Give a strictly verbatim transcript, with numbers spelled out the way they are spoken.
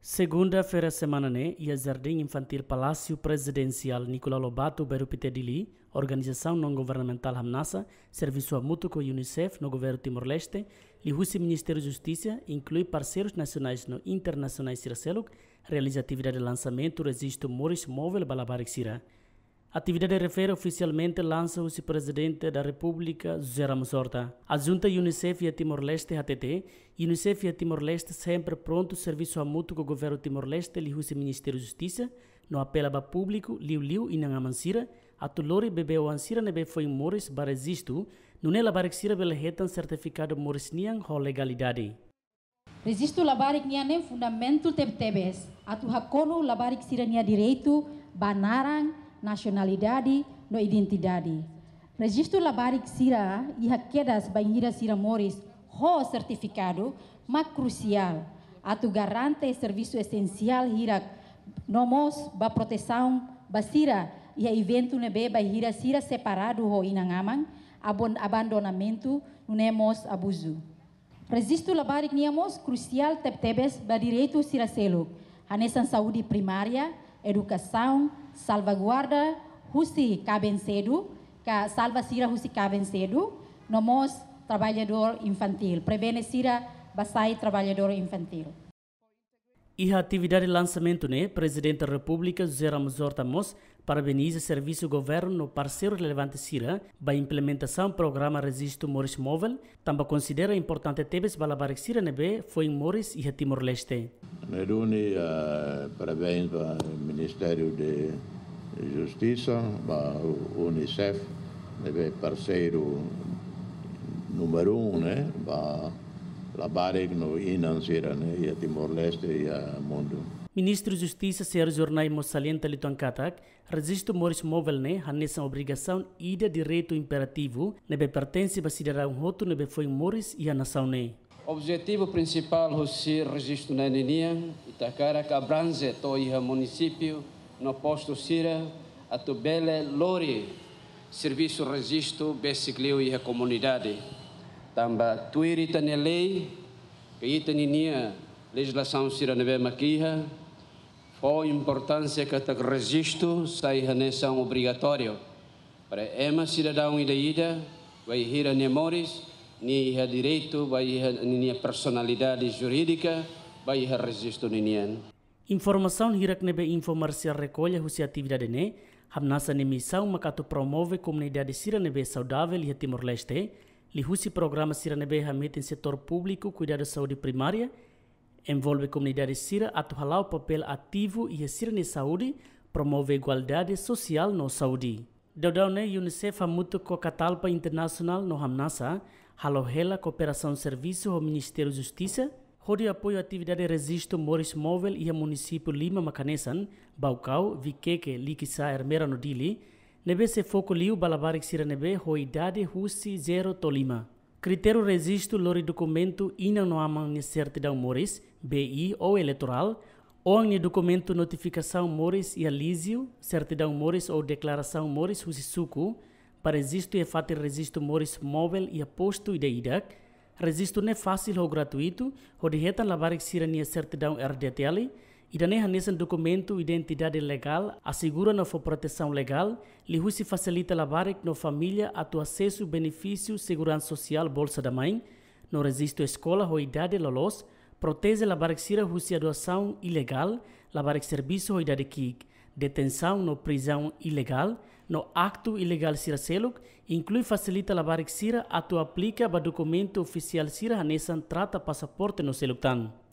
Segunda-feira semana né, e a Jardim Infantil Palácio Presidencial Nicolau Lobato Berupitedili, organização não-governamental Hamnasa, serviço a mútuo com a Unicef no governo Timor-Leste, e o Ministério da Justiça inclui parceiros nacionais no internacionais Siraseluk, realiza atividade de lançamento do registro Moris Móvel Balabarik Sira. A atividade refere oficialmente lança o presidente da República, José Ramos Horta. A junta Unicef e a Timor-Leste, A T T, Unicef e a Timor-Leste sempre pronto serviço a mútuo com o governo Timor-Leste e o Ministério da Justiça, no apelo ao público, liu liu e não amansira, a tulori bebê o ansira nebe foi Moris para registro, não é labarik sira bela retan certificado Moris niang ho legalidade. Registro labarik niang nem fundamento tebes, atu hakono labarik sira niang direito, banarang, nacionalidade no identidade. Registro labarik sira e hakedas banhira sira Moris ho certificado ma crucial atu garante serviço essencial hirak nomos ba proteção basira e a evento nebe bahira sira separado ho inangamang abon abandonamento nemos abuso. Registro labarik niamos crucial tebtebes ba direito sira seluk hanesan saúde primária, educação, salvaguarda, husi cabem cedo, ka salva sira husi cabem cedo, nomos trabalhador infantil, prevene sira basai trabalhador infantil. E a atividade de lançamento, né, Presidente da República, José Ramos Horta Mos, parabeniza o serviço do governo no parceiro relevante Sira, para a implementação do programa Registro Moris Móvel, também considera importante tebes balabarik Sira nebe foi em Moris e a Timor-Leste. Neruni, uh, parabéns para o Ministério de Justiça, para o Unicef, nebe parceiro número um, né, para Labarik no Inansira, né, e a Timor-Leste e a mundo. Ministro da Justiça, Sérgio Jornai Mossalienta Lituankatak, registro Moris Móvel, né, a nessa obrigação e de direito imperativo, nebe pertence para cidadão roto, nebe foi Moris e a nação, né. O objetivo principal do registro na Ninia, Itacara, que abrange todo o município, no posto Sira, a Tubele, Lori, serviço registro, Bessicleu e a comunidade. Também tuiri tane lei, que ita Ninia, legislação Sira nebe maquiha, foi importância que o registro saia nessa obrigatório para ema cidadão ida ida, vai ir a Nemoris, ni ha direito, vai ni personalidade jurídica, vai ha registro ninian. Informação hirak nebe informácia recolha husi atividade ne, hamnasa ne missão makato promove comunidade sira nebe saudável e Timor-Leste, li husi programa sira nebe hamete em setor público cuidado da saúde primária, envolve comunidade sira atu halau papel ativo e sira ne saúde, promove igualdade social no saúde. Daudau ne Unicef hamuto ko katalpa internacional no hamnasa, halohela cooperação serviço ao Ministério da Justiça, de apoio à atividade de registro Moris Móvel e ao município Lima Macanesan, Baucau, Viqueque, Liquissa, Hermera no Dili, nebe se foco liu balabarik sira nebe ho idade husi zero tolima. Critério registro lori documento ina no amang ni certidão Moris, B I ou eleitoral, ou ni documento notificação Moris e alísio, certidão Moris ou declaração Moris husi suku, para registro e fato registro Moris Móvel e aposto e de idak, registro não é fácil ou gratuito, onde retan labarik sira nia certidão R D T L, e dane hanesan documento identidade legal, assegura na proteção legal, li husi facilita labarik no família a tu acesso benefício segurança social bolsa da mãe, no registro escola ou idade lolos, protege labarik sira husi a doação ilegal, labarik serviço ou idade kik, detenção no prisão ilegal, no acto ilegal sira seluk, inclui facilita labarik sira a tu aplica ba documento oficial sira hanesan trata passaporte no seluk tan.